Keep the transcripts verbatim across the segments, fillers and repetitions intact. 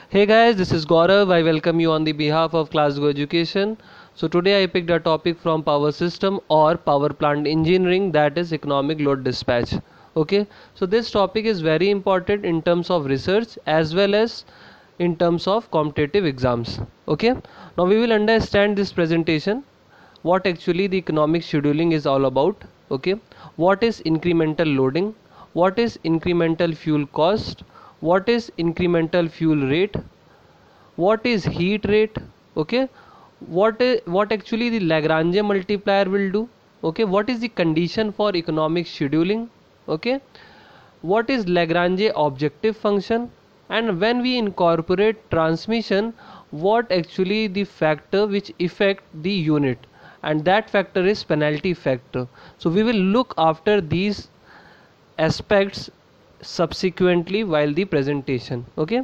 Hey guys, this is Gaurav. I welcome you on the behalf of Classgo Education. So today I picked a topic from power system or power plant engineering, that is economic load dispatch. Okay, so this topic is very important in terms of research as well as in terms of competitive exams. Okay, now we will understand this presentation, what actually the economic scheduling is all about. Okay, what is incremental loading, what is incremental fuel cost, what is incremental fuel rate, what is heat rate. Okay, what is what actually the Lagrange multiplier will do. Okay, what is the condition for economic scheduling. Okay, what is Lagrange objective function, and when we incorporate transmission, what actually the factor which affect the unit, and that factor is penalty factor. So we will look after these aspects subsequently while the presentation. Okay,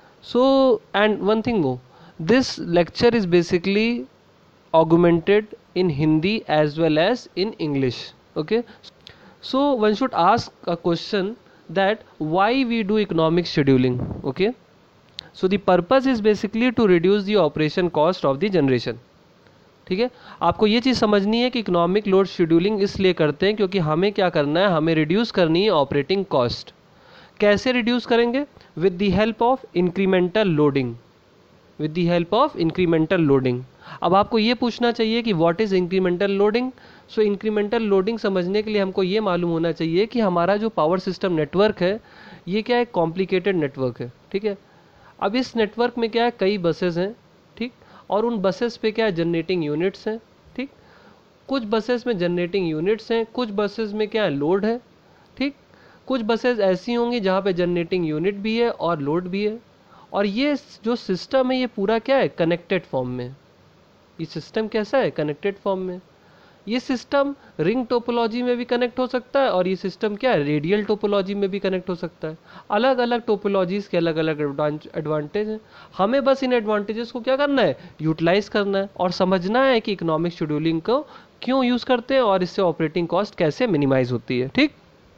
so and one thing more, this lecture is basically augmented in Hindi as well as in English. Okay, so one should ask a question that why we do economic scheduling. Okay, so the purpose is basically to reduce the operation cost of the generation. ठीक है, आपको ये चीज़ समझनी है कि economic load scheduling इसलिए करते हैं क्योंकि हमें क्या करना है, हमें रिड्यूस करनी है ऑपरेटिंग कॉस्ट. कैसे रिड्यूस करेंगे? With the help of incremental loading. With the help of incremental loading. अब आपको ये पूछना चाहिए कि what is incremental loading. So incremental loading समझने के लिए हमको ये मालूम होना चाहिए कि हमारा जो पावर सिस्टम नेटवर्क है ये क्या है, कॉम्प्लिकेटेड नेटवर्क है. ठीक है, अब इस नेटवर्क में क्या है, कई बसेस हैं. ठीक, और उन बसेस पे क्या है, जनरेटिंग यूनिट्स हैं. ठीक, कुछ बसेस में जनरेटिंग यूनिट्स हैं, कुछ बसेस में क्या है, लोड है. ठीक, कुछ बसेस ऐसी होंगी जहाँ पे जनरेटिंग यूनिट भी है और लोड भी है. और ये जो सिस्टम है ये पूरा क्या है, कनेक्टेड फॉर्म में. ये सिस्टम कैसा है, कनेक्टेड फॉर्म में. ये सिस्टम रिंग टोपोलॉजी में भी कनेक्ट हो सकता है और ये सिस्टम क्या है, रेडियल टोपोलॉजी में भी कनेक्ट हो सकता है. अलग अलग टोपोलॉजीज के अलग अलग एडवांटेज हैं. हमें बस इन एडवांटेजेस को क्या करना है, यूटिलाइज करना है और समझना है कि इकोनॉमिक शेड्यूलिंग को क्यों यूज़ करते हैं और इससे ऑपरेटिंग कॉस्ट कैसे मिनिमाइज होती है. ठीक,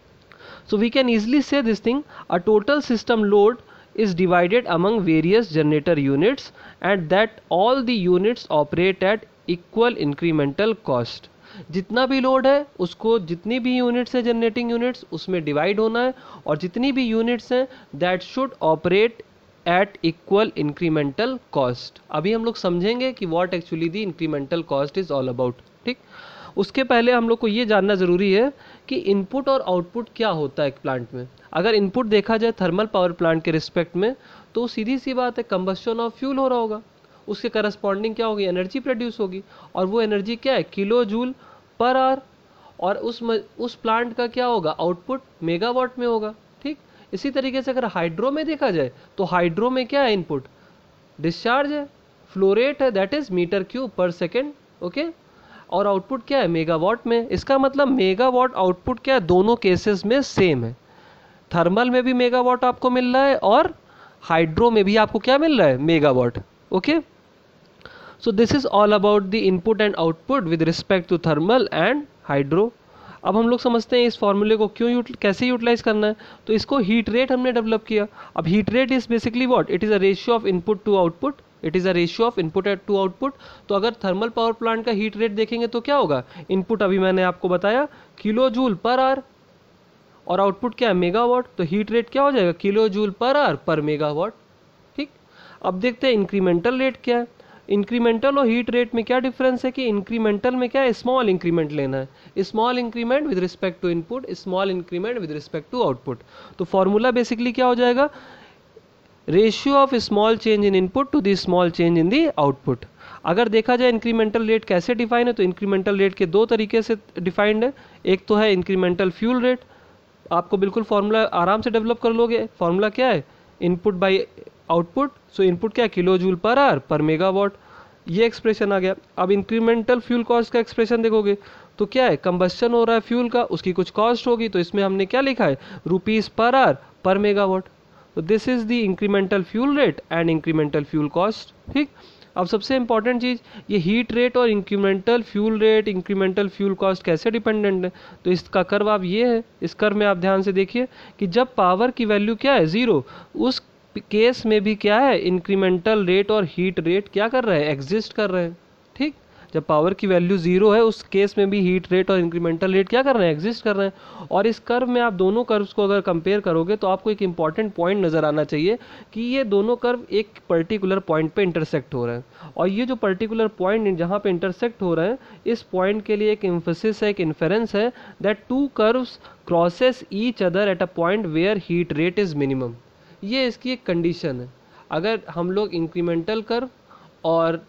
so we can easily say this thing, a total system load is divided among various generator units and that all the units operate at equal incremental cost. जितना भी लोड है उसको, जितनी भी यूनिट्स है जनरेटिंग यूनिट्स, उसमें divide होना है और जितनी भी यूनिट्स हैं that should operate at equal incremental cost. अभी हम लोग समझेंगे कि what actually the incremental cost is all about. ठीक, उसके पहले हम लोग को ये जानना ज़रूरी है कि इनपुट और आउटपुट क्या होता है एक प्लांट में. अगर इनपुट देखा जाए थर्मल पावर प्लांट के रिस्पेक्ट में तो सीधी सी बात है, कंबस्शन ऑफ फ्यूल हो रहा होगा, उसके करस्पॉन्डिंग क्या होगी, एनर्जी प्रोड्यूस होगी और वो एनर्जी क्या है, किलो जूल पर आवर. और उस उस प्लांट का क्या होगा, आउटपुट मेगावाट में होगा. ठीक, इसी तरीके से अगर हाइड्रो में देखा जाए तो हाइड्रो में क्या है, इनपुट डिस्चार्ज है, फ्लो रेट है, that is metre cube per second. Okay, और आउटपुट क्या है, मेगावाट में. इसका मतलब मेगावाट आउटपुट क्या है, दोनों केसेस में सेम है. थर्मल में भी मेगावाट आपको मिल रहा है और हाइड्रो में भी आपको क्या मिल रहा है, megawatt. Okay, so this is all about the input and output with respect to thermal and hydro. अब हम लोग समझते हैं इस फॉर्मूले को क्यों यूट, कैसे यूटिलाइज करना है. तो इसको हीट रेट हमने डेवलप किया. अब heat rate is basically what, it is a ratio of input to output. It is a ratio of input to output. तो अगर थर्मल पावर प्लांट का हीट रेट देखेंगे तो क्या होगा, इनपुट अभी मैंने आपको बताया किलो जूल पर आवर और आउटपुट क्या है, मेगावाट. तो हीट रेट क्या हो जाएगा, kilo joule per hour per megawatt. ठीक, अब देखते हैं इंक्रीमेंटल रेट क्या है. इंक्रीमेंटल और हीट रेट में क्या डिफरेंस है कि इंक्रीमेंटल में क्या है, स्मॉल इंक्रीमेंट लेना है, small increment with respect to input, small increment with respect to output. तो फॉर्मूला बेसिकली क्या हो जाएगा, ratio of small change in input to the small change in the output. अगर देखा जाए इंक्रीमेंटल रेट कैसे डिफाइन है, तो इंक्रीमेंटल रेट के दो तरीके से डिफाइंड है. एक तो है इंक्रीमेंटल फ्यूल रेट, आपको बिल्कुल फार्मूला आराम से डेवलप कर लोगे. फार्मूला क्या है, input by output. So input क्या है, kilo joule per hour per megawatt. ये एक्सप्रेशन आ गया. अब इंक्रीमेंटल फ्यूल कॉस्ट का एक्सप्रेशन देखोगे तो क्या है, कंबस्शन हो रहा है फ्यूल का, उसकी कुछ कॉस्ट होगी, तो इसमें हमने क्या लिखा है, रुपीज़ पर आवर पर मेगावाट. तो this is the incremental fuel rate and incremental fuel cost. ठीक, अब सबसे इंपॉर्टेंट चीज़, ये हीट रेट और incremental fuel rate, incremental fuel cost कैसे डिपेंडेंट है. तो इसका कर्व आप ये है, इस कर्व में आप ध्यान से देखिए कि जब पावर की वैल्यू क्या है, ज़ीरो, उस केस में भी क्या है, इंक्रीमेंटल रेट और हीट रेट क्या कर रहे हैं, एग्जिस्ट कर रहे हैं। ठीक, जब पावर की वैल्यू जीरो है उस केस में भी हीट रेट और इंक्रीमेंटल रेट क्या कर रहे हैं, एग्जिस्ट कर रहे हैं। और इस कर्व में आप दोनों कर्व्स को अगर कंपेयर करोगे तो आपको एक इंपॉर्टेंट पॉइंट नज़र आना चाहिए कि ये दोनों कर्व एक पर्टिकुलर पॉइंट पे इंटरसेक्ट हो रहे हैं, और ये जो पर्टिकुलर पॉइंट जहाँ पे इंटरसेक्ट हो रहे हैं इस पॉइंट के लिए एक एम्फेसिस है, एक इन्फेरेंस है that two curves crosses each other at a point where heat rate is minimum. ये इसकी एक कंडीशन है। अगर हम लोग इंक्रीमेंटल कर्व और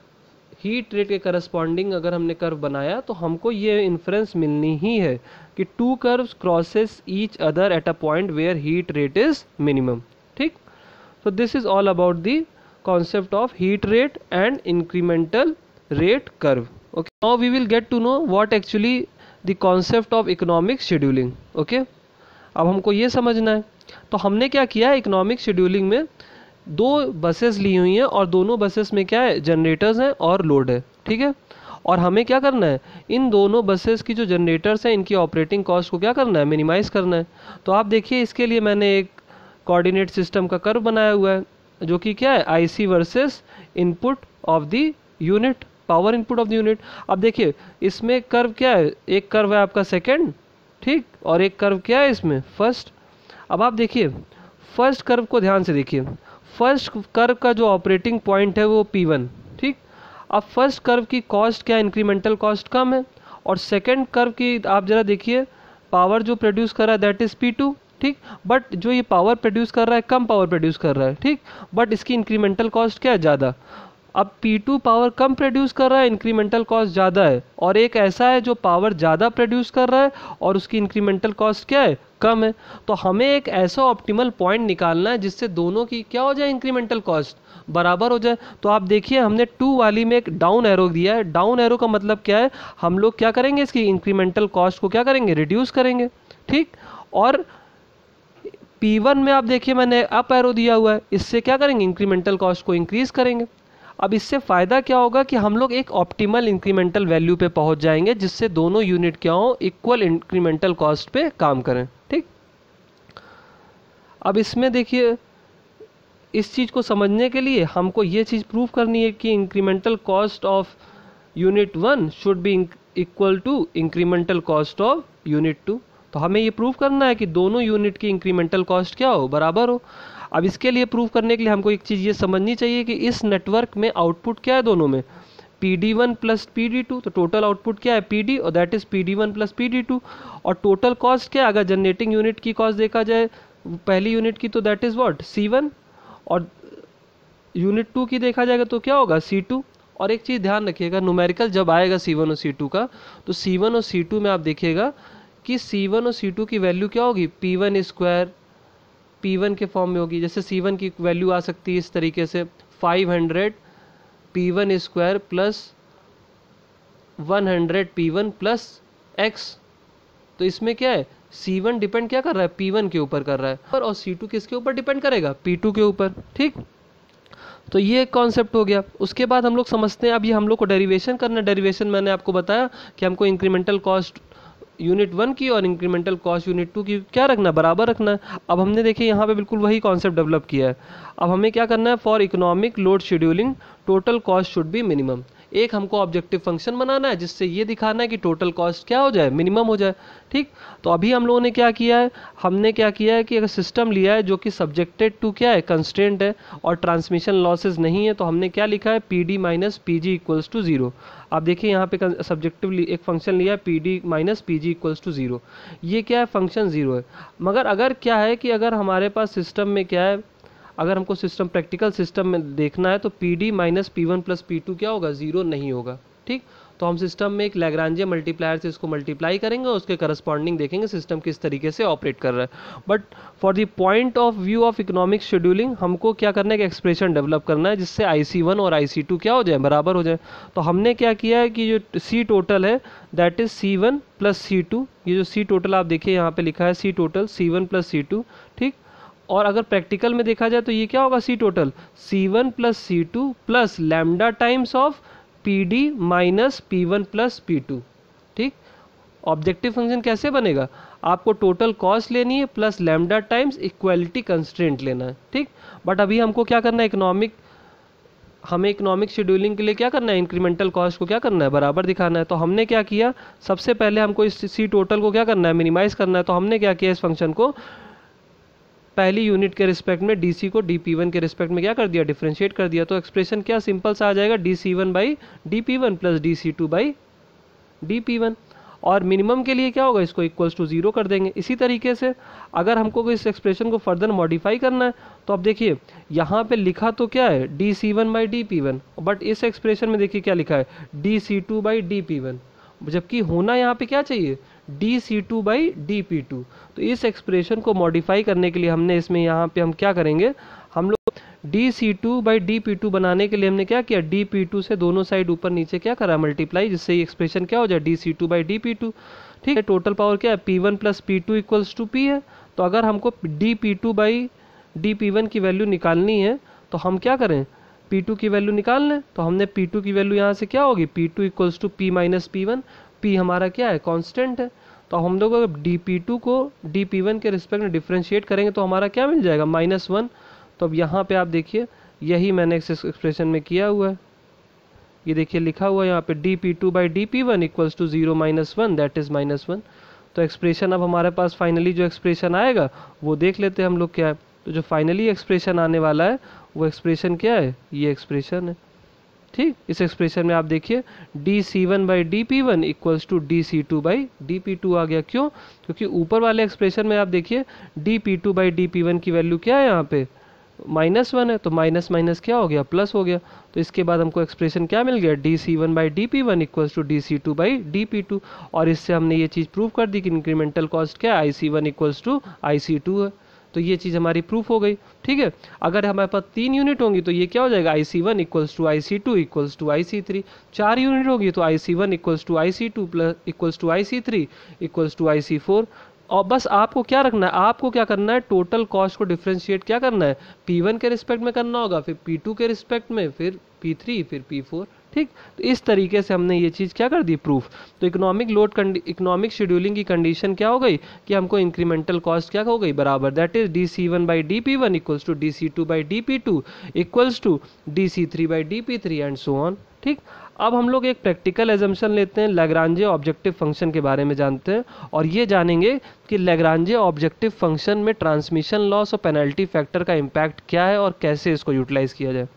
हीट रेट के करस्पॉन्डिंग अगर हमने कर्व बनाया तो हमको ये इन्फ्रेंस मिलनी ही है कि two curves crosses each other at a point where heat rate is minimum. ठीक, so this is all about the concept of heat rate and incremental rate curve. Okay, now we will get to know what actually the concept of economic scheduling. Okay, अब हमको ये समझना है। तो हमने क्या किया है, इकोनॉमिक शेड्यूलिंग में दो बसेस ली हुई हैं और दोनों बसेस में क्या है, जनरेटर्स हैं और लोड है। ठीक है, और हमें क्या करना है, इन दोनों बसेस की जो जनरेटर्स हैं इनकी ऑपरेटिंग कॉस्ट को क्या करना है, मिनिमाइज़ करना है। तो आप देखिए इसके लिए मैंने एक कोऑर्डिनेट सिस्टम का कर्व बनाया हुआ है जो कि क्या है, IC versus input of the unit, power input of the unit. अब देखिए इसमें कर्व क्या है, एक कर्व है आपका सेकंड, ठीक, और एक कर्व क्या है इसमें, फर्स्ट। अब आप देखिए फर्स्ट कर्व को ध्यान से देखिए, फर्स्ट कर्व का जो ऑपरेटिंग पॉइंट है वो पी वन। ठीक, अब फर्स्ट कर्व की कॉस्ट क्या, इंक्रीमेंटल कॉस्ट कम है, और सेकंड कर्व की आप जरा देखिए पावर जो प्रोड्यूस कर रहा है दैट इज़ पी टू। ठीक, बट जो ये पावर प्रोड्यूस कर रहा है कम पावर प्रोड्यूस कर रहा है। ठीक, बट इसकी इंक्रीमेंटल कॉस्ट क्या है, ज़्यादा। अब पी टू पावर कम प्रोड्यूस कर रहा है, इंक्रीमेंटल कॉस्ट ज़्यादा है, और एक ऐसा है जो पावर ज़्यादा प्रोड्यूस कर रहा है और उसकी इंक्रीमेंटल कॉस्ट क्या है, कम है। तो हमें एक ऐसा ऑप्टिमल पॉइंट निकालना है जिससे दोनों की क्या हो जाए, इंक्रीमेंटल कॉस्ट बराबर हो जाए। तो आप देखिए हमने टू वाली में एक डाउन एरो दिया है। डाउन एरो का मतलब क्या है, हम लोग क्या करेंगे, इसकी इंक्रीमेंटल कॉस्ट को क्या करेंगे, रिड्यूस करेंगे। ठीक, और पी वन में आप देखिए मैंने अप एरो दिया हुआ है, इससे क्या करेंगे, इंक्रीमेंटल कॉस्ट को इंक्रीज करेंगे। अब इससे फ़ायदा क्या होगा कि हम लोग एक ऑप्टिमल इंक्रीमेंटल वैल्यू पे पहुंच जाएंगे जिससे दोनों यूनिट क्या हो, इक्वल इंक्रीमेंटल कॉस्ट पे काम करें। ठीक, अब इसमें देखिए इस चीज़ को समझने के लिए हमको ये चीज़ प्रूव करनी है कि incremental cost of unit one should be equal to incremental cost of unit two. तो हमें ये प्रूव करना है कि दोनों यूनिट की इंक्रीमेंटल कॉस्ट क्या हो, बराबर हो। अब इसके लिए प्रूव करने के लिए हमको एक चीज़ ये समझनी चाहिए कि इस नेटवर्क में आउटपुट क्या है दोनों में, P D one plus P D two. तो टोटल आउटपुट क्या है, पी डी, और that is P D one plus P D two. और टोटल कॉस्ट क्या है, अगर जनरेटिंग यूनिट की कॉस्ट देखा जाए पहली यूनिट की तो that is what, C one, और यूनिट टू की देखा जाएगा तो क्या होगा, सी टू। और एक चीज़ ध्यान रखिएगा, न्यूमेरिकल जब आएगा सी वन और सी टू का, तो सी वन और सी टू में आप देखिएगा कि सी वन और सी टू की वैल्यू क्या होगी, P one square P one के फॉर्म में होगी। जैसे सी वन की वैल्यू आ सकती है इस तरीके से, five hundred P one square plus one hundred P one plus X. तो इसमें क्या है, सी वन डिपेंड क्या कर रहा है, पी वन के ऊपर कर रहा है, और सी टू किसके ऊपर डिपेंड करेगा, पी टू के ऊपर। ठीक, तो ये कॉन्सेप्ट हो गया। उसके बाद हम लोग समझते हैं, अब ये हम लोग को डेरिवेशन करना है। डेरिवेशन मैंने आपको बताया कि हमको इंक्रीमेंटल कॉस्ट यूनिट वन की और इंक्रीमेंटल कॉस्ट यूनिट टू की क्या रखना है, बराबर रखना है। अब हमने देखिए यहाँ पे बिल्कुल वही कॉन्सेप्ट डेवलप किया है। अब हमें क्या करना है, for economic load scheduling total cost should be minimum. एक हमको ऑब्जेक्टिव फंक्शन बनाना है जिससे ये दिखाना है कि टोटल कॉस्ट क्या हो जाए, मिनिमम हो जाए। ठीक, तो अभी हम लोगों ने क्या किया है, हमने क्या किया है कि अगर सिस्टम लिया है जो कि सब्जेक्टेड टू क्या है, कंस्ट्रेंट है और ट्रांसमिशन लॉसेज नहीं है, तो हमने क्या लिखा है, P D minus P G equals to zero. आप देखिए यहाँ पे सब्जेक्टिव एक फंक्शन लिया है P D minus P G equals to zero. ये क्या है, फंक्शन जीरो है। मगर अगर क्या है कि अगर हमारे पास सिस्टम में क्या है, अगर हमको सिस्टम प्रैक्टिकल सिस्टम में देखना है तो P D minus P one plus P two क्या होगा, जीरो नहीं होगा। ठीक, तो हम सिस्टम में एक लैग्रांजियन मल्टीप्लायर से इसको मल्टीप्लाई करेंगे और उसके करस्पॉन्डिंग देखेंगे सिस्टम किस तरीके से ऑपरेट कर रहा है। But for the point of view of economic scheduling हमको क्या करना है कि एक्सप्रेशन डेवलप करना है जिससे आई सी वन और आई सी टू क्या हो जाए, बराबर हो जाए। तो हमने क्या किया है कि जो सी टोटल है that is C one plus C two. ये जो सी टोटल आप देखिए यहाँ पे लिखा है C total C one plus C two. ठीक, और अगर प्रैक्टिकल में देखा जाए तो ये क्या होगा, C total C one plus C two plus lambda times of P D minus P one plus P two. ठीक, ऑब्जेक्टिव फंक्शन कैसे बनेगा, आपको टोटल कॉस्ट लेनी है plus lambda times equality constraint लेना है, ठीक। बट अभी हमको क्या करना है, इकोनॉमिक हमें इकोनॉमिक शेड्यूलिंग के लिए क्या करना है, इंक्रीमेंटल कॉस्ट को क्या करना है, बराबर दिखाना है। तो हमने क्या किया, सबसे पहले हमको इस सी टोटल को क्या करना है, मिनिमाइज करना है। तो हमने क्या किया, इस फंक्शन को पहली यूनिट के रिस्पेक्ट में डीसी को डी पी वन के रिस्पेक्ट में क्या कर दिया, डिफरेंशिएट कर दिया। तो एक्सप्रेशन क्या सिंपल सा आ जाएगा, D C one by D P one plus D C two by D P one. और मिनिमम के लिए क्या होगा, इसको इक्वल्स टू जीरो कर देंगे। इसी तरीके से अगर हमको इस एक्सप्रेशन को फर्दर मॉडिफाई करना है तो अब देखिए यहाँ पे लिखा तो क्या है, D C one by D P one, but इस एक्सप्रेशन में देखिए क्या लिखा है, D C two by D P one, जबकि होना यहाँ पे क्या चाहिए, D C two by D P two. तो इस एक्सप्रेशन को मॉडिफाई करने के लिए हमने इसमें यहाँ पे हम क्या करेंगे, हम लोग D C two by D P two बनाने के लिए हमने क्या किया, डी पी टू से दोनों साइड ऊपर नीचे क्या करा, मल्टीप्लाई, जिससे ये एक्सप्रेशन क्या हो जाए, D C two by D P two, ठीक है। टोटल पावर क्या है, P one plus P two equals to P है। तो अगर हमको D P two by D P one की वैल्यू निकालनी है तो हम क्या करें, पी टू की वैल्यू निकाल लें। तो हमने पी टू की वैल्यू यहाँ से क्या होगी, P two equals to P minus P one, P हमारा क्या है, कांस्टेंट है। तो हम लोग अगर डी पी टू को डी पी वन के रिस्पेक्ट में डिफरेंशिएट करेंगे तो हमारा क्या मिल जाएगा, माइनस वन। तो अब यहाँ पे आप देखिए यही मैंने इस एक्सप्रेशन में किया हुआ है, ये देखिए लिखा हुआ है यहाँ पे D P two by D P one equals to zero minus one, that is minus one. तो एक्सप्रेशन अब हमारे पास फाइनली जो एक्सप्रेशन आएगा वो देख लेते हैं हम लोग क्या है। तो जो फाइनली एक्सप्रेशन आने वाला है वो एक्सप्रेशन क्या है, ये एक्सप्रेशन है, ठीक। इस एक्सप्रेशन में आप देखिए D C one by D P one equals to D C two by D P two आ गया। क्यों, क्योंकि ऊपर वाले एक्सप्रेशन में आप देखिए D P two by D P one की वैल्यू क्या है, यहाँ पे माइनस वन है, तो माइनस माइनस क्या हो गया, प्लस हो गया। तो इसके बाद हमको एक्सप्रेशन क्या मिल गया, D C one by D P one equals to D C two by D P two. और इससे हमने ये चीज़ प्रूव कर दी कि इंक्रीमेंटल कॉस्ट क्या है, I C one equals to I C two है। तो ये चीज़ हमारी प्रूफ हो गई, ठीक है। अगर हमारे पास तीन यूनिट होंगी तो ये क्या हो जाएगा, I C one equals to I C two equals to I C three. चार यूनिट होगी तो I C one equals to I C two plus equals to I C three equals to I C four. और बस आपको क्या रखना है, आपको क्या करना है, टोटल कॉस्ट को डिफरेंशिएट क्या करना है, पी वन के रिस्पेक्ट में करना होगा, फिर पी टू के रिस्पेक्ट में, फिर पी थ्री, फिर पी फोर, ठीक। तो इस तरीके से हमने ये चीज़ क्या कर दी, प्रूफ। तो इकोनॉमिक लोड इकोनॉमिक शेड्यूलिंग की कंडीशन क्या हो गई कि हमको इंक्रीमेंटल कॉस्ट क्या हो गई, बराबर, that is D C one by D P one equals to D C two by D P two equals to D C three by D P three and so on, ठीक। अब हम लोग एक practical assumption लेते हैं, लैग्रांजे objective function के बारे में जानते हैं और ये जानेंगे कि लैग्रांजे ऑब्जेक्टिव फंक्शन में ट्रांसमिशन लॉस और पेनल्टी फैक्टर का इम्पैक्ट क्या है और कैसे इसको यूटिलाइज किया जाए।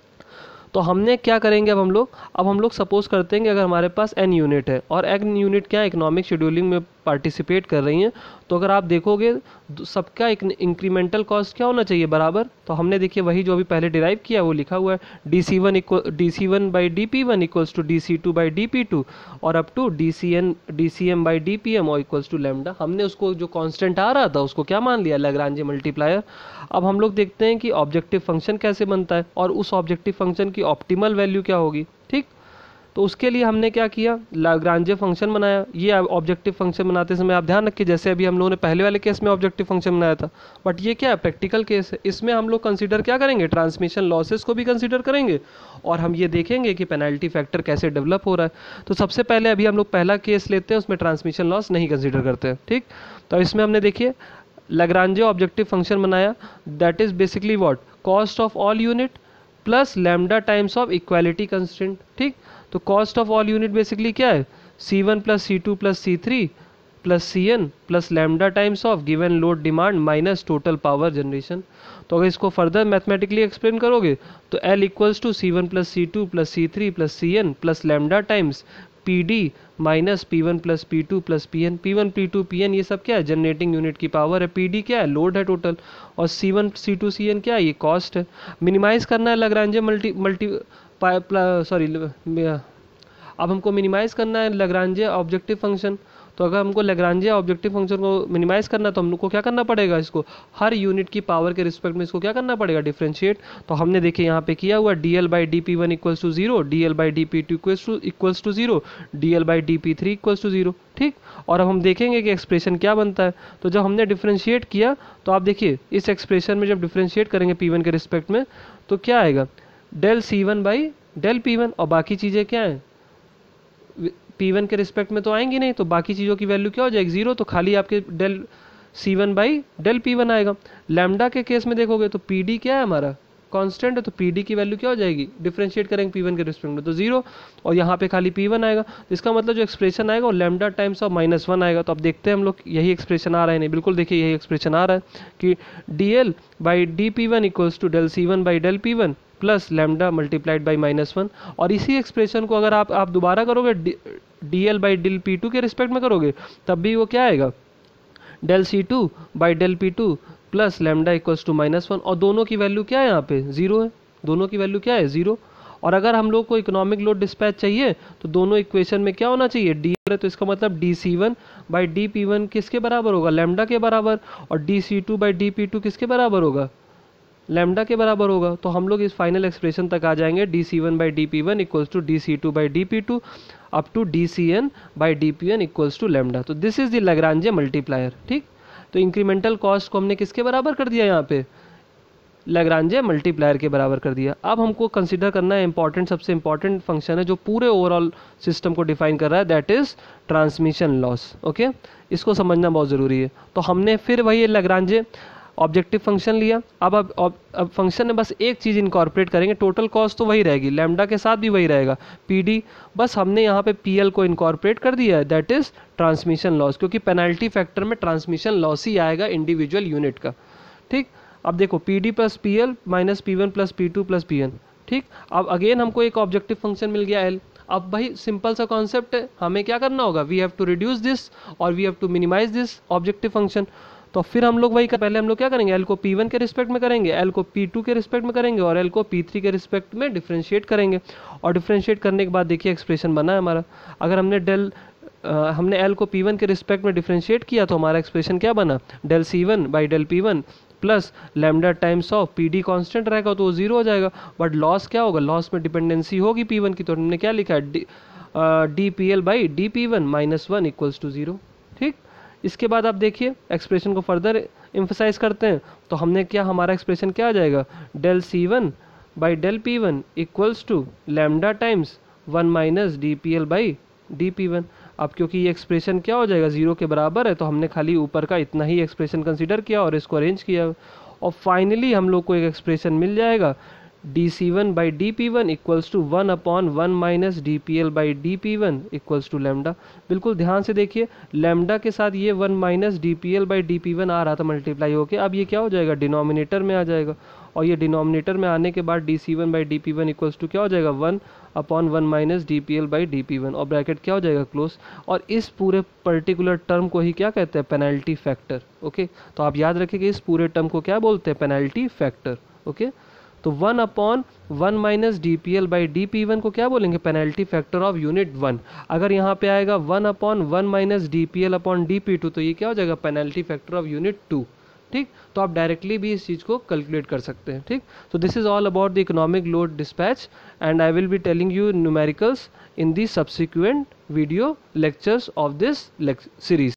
तो हमने क्या करेंगे, अब हम लोग अब हम लोग सपोज करते हैं कि अगर हमारे पास एन यूनिट है और एन यूनिट क्या इकोनॉमिक शेड्यूलिंग में पार्टिसिपेट कर रही हैं, तो अगर आप देखोगे सबका इंक्रीमेंटल कॉस्ट क्या होना चाहिए, बराबर। तो हमने देखिए वही जो अभी पहले डिराइव किया वो लिखा हुआ है, D C one equal D C one by D P one equals to D C two by D P two और up to D C N D C M by D P M और equals to lambda. हमने उसको जो constant आ रहा था उसको क्या मान लिया, लैग्रांजे मल्टीप्लायर। अब हम लोग देखते हैं कि ऑब्जेक्टिव फंक्शन कैसे बनता है और उस ऑब्जेक्टिव फंक्शन की ऑप्टिमल वैल्यू क्या होगी, ठीक। तो उसके लिए हमने क्या किया, लैग्रांजे फंक्शन बनाया। ये ऑब्जेक्टिव फंक्शन बनाते समय आप ध्यान रखिए, जैसे अभी हम लोगों ने पहले वाले केस में ऑब्जेक्टिव फंक्शन बनाया था, बट ये क्या है, प्रैक्टिकल केस है। इसमें हम लोग कंसीडर क्या करेंगे, ट्रांसमिशन लॉसेस को भी कंसीडर करेंगे और हम ये देखेंगे कि पेनल्टी फैक्टर कैसे डेवलप हो रहा है। तो सबसे पहले अभी हम लोग पहला केस लेते हैं, उसमें ट्रांसमिशन लॉस नहीं कंसिडर करते हैं, ठीक। तो इसमें हमने देखिए लैग्रांजे ऑब्जेक्टिव फंक्शन बनाया, that is basically what, cost of all unit plus lambda times of equality constraint, ठीक। तो cost of all unit basically क्या है, C one plus C two plus C three plus C N plus lambda times of given load demand minus total power generation. तो अगर इसको further mathematically explain करोगे तो L equals to C one plus C two plus C three plus C N plus lambda times P D minus P one plus P two plus P N. P one P two P N ये सब क्या है, generating unit की power है, P D क्या है, load है total, और C one C two C N क्या है, ये कॉस्ट है। मिनिमाइज करना है लैग्रांजे मल्टी मल्टी सॉरी अब हमको मिनिमाइज करना है लैग्रांजे ऑब्जेक्टिव फंक्शन। तो अगर हमको लैग्रांजे ऑब्जेक्टिव फंक्शन को मिनिमाइज करना है तो हम लोग को क्या करना पड़ेगा, इसको हर यूनिट की पावर के रिस्पेक्ट में इसको क्या करना पड़ेगा, डिफरेंशिएट। तो हमने देखिए यहाँ पे किया हुआ D L by D P one equals to zero, D L by D P two equals to zero, D L by D P three equals to zero, ठीक। और अब हम देखेंगे कि एक्सप्रेशन क्या बनता है। तो जब हमने डिफरेंशिएट किया तो आप देखिए इस एक्सप्रेशन में जब डिफरेंशिएट करेंगे पी वन के रिस्पेक्ट में तो क्या आएगा, del C one by del P one, और बाकी चीज़ें क्या हैं, पी वन के रिस्पेक्ट में तो आएंगी नहीं, तो बाकी चीज़ों की वैल्यू क्या हो जाएगी जीरो, तो खाली आपके del C one by del P one आएगा। लैम्डा के केस में देखोगे तो पी डी क्या है हमारा कांस्टेंट है, तो पी डी की वैल्यू क्या हो जाएगी, डिफरेंशिएट करेंगे पी वन के रिस्पेक्ट में तो जीरो, और यहाँ पे खाली पी वन आएगा। तो इसका मतलब जो एक्सप्रेशन आएगा वो lambda times of minus one आएगा। तो अब देखते हैं हम लोग यही एक्सप्रेशन आ रहा है नहीं, बिल्कुल देखिए यही एक्सप्रेशन आ रहा है कि D L by D P one equals to del C one by del P one plus lambda multiplied by minus one. और इसी एक्सप्रेशन को अगर आप आप दोबारा करोगे D L by del P two के रिस्पेक्ट में करोगे तब भी वो क्या आएगा, del C two by del P two plus lambda equals to minus one, और दोनों की वैल्यू क्या है यहाँ पे जीरो है, दोनों की वैल्यू क्या है जीरो। और अगर हम लोग को इकोनॉमिक लोड डिस्पैच चाहिए तो दोनों इक्वेशन में क्या होना चाहिए, डी है, तो इसका मतलब D C one by D P one किसके बराबर होगा, लैम्डा के बराबर, और D C two by D P two किसके बराबर होगा, लैम्डा के बराबर होगा। तो हम लोग इस फाइनल एक्सप्रेशन तक आ जाएंगे, D C one by D P one equals to D C two by D P two up to D C N by D P N equals to lambda. तो this is the Lagrange multiplier. ठीक, तो incremental cost को हमने किसके बराबर कर दिया, यहाँ पे लैग्रांजे मल्टीप्लायर के बराबर कर दिया। अब हमको कंसीडर करना है इंपॉर्टेंट, सबसे इंपॉर्टेंट फंक्शन है जो पूरे ओवरऑल सिस्टम को डिफाइन कर रहा है, that is transmission loss. Okay, इसको समझना बहुत ज़रूरी है। तो हमने फिर वही लैग्रांजे ऑब्जेक्टिव फंक्शन लिया। अब अब अब फंक्शन में बस एक चीज़ इनकॉर्पोरेट करेंगे, टोटल कॉस्ट तो वही रहेगी, लैम्डा के साथ भी वही रहेगा पीडी, बस हमने यहाँ पे पीएल को इनकॉर्पोरेट कर दिया है, दैट इज ट्रांसमिशन लॉस, क्योंकि पेनल्टी फैक्टर में ट्रांसमिशन लॉस ही आएगा इंडिविजुअल यूनिट का। ठीक, अब देखो P D plus P L minus P one plus P two plus P N. ठीक, अब अगेन हमको एक ऑब्जेक्टिव फंक्शन मिल गया एल। अब भाई सिंपल सा कॉन्सेप्ट है, हमें क्या करना होगा, we have to reduce this और we have to minimize this objective function. तो फिर हम लोग वही कर, पहले हम लोग क्या करेंगे, एल को पी वन के रिस्पेक्ट में करेंगे, एल को पी टू के रिस्पेक्ट में करेंगे और एल को पी थ्री के रिस्पेक्ट में डिफ्रेंशिएट करेंगे। और डिफ्रेंशिएट करने के बाद देखिए एक्सप्रेशन बना है हमारा। अगर हमने डेल Uh, हमने L को पी वन के रिस्पेक्ट में डिफरेंशिएट किया तो हमारा एक्सप्रेशन क्या बना, del C one by del P one plus lambda times of P D constant रहेगा तो वो जीरो हो जाएगा। बट लॉस क्या होगा, लॉस में डिपेंडेंसी होगी पी वन की, तो हमने क्या लिखा है, D P L by D P one minus one equals to zero. ठीक, इसके बाद आप देखिए एक्सप्रेशन को फर्दर एम्फसाइज करते हैं, तो हमने क्या, हमारा एक्सप्रेशन क्या आ जाएगा, del C one by del P one equals to lambda times one minus D P L by D P one. अब क्योंकि ये एक्सप्रेशन क्या हो जाएगा, जीरो के बराबर है, तो हमने खाली ऊपर का इतना ही एक्सप्रेशन कंसीडर किया और इसको अरेंज किया, और फाइनली हम लोग को एक एक्सप्रेशन मिल जाएगा, D C one by D P one equals to one upon one minus D P L by D P one equals to lambda. बिल्कुल ध्यान से देखिए, लैम्डा के साथ ये one minus D P L by D P one आ रहा था मल्टीप्लाई होके, अब ये क्या हो जाएगा, डिनोमिनेटर में आ जाएगा, और ये डिनोमिनेटर में आने के बाद D C one by D P one equals to क्या हो जाएगा, one upon one minus D P L by D P one, और ब्रैकेट क्या हो जाएगा, क्लोज। और इस पूरे पर्टिकुलर टर्म को ही क्या कहते हैं, पेनल्टी फैक्टर। ओके, तो आप याद रखिए कि इस पूरे टर्म को क्या बोलते हैं, पेनल्टी फैक्टर। ओके, तो one upon one minus D P L by D P one को क्या बोलेंगे, penalty factor of unit one. अगर यहाँ पे आएगा one upon one minus D P L upon D P two, तो ये क्या हो जाएगा, penalty factor of unit two. ठीक, तो आप डायरेक्टली भी इस चीज़ को कैलकुलेट कर सकते हैं। ठीक, तो this is all about the economic load dispatch and I will be telling you numericals in the subsequent video lectures of this series.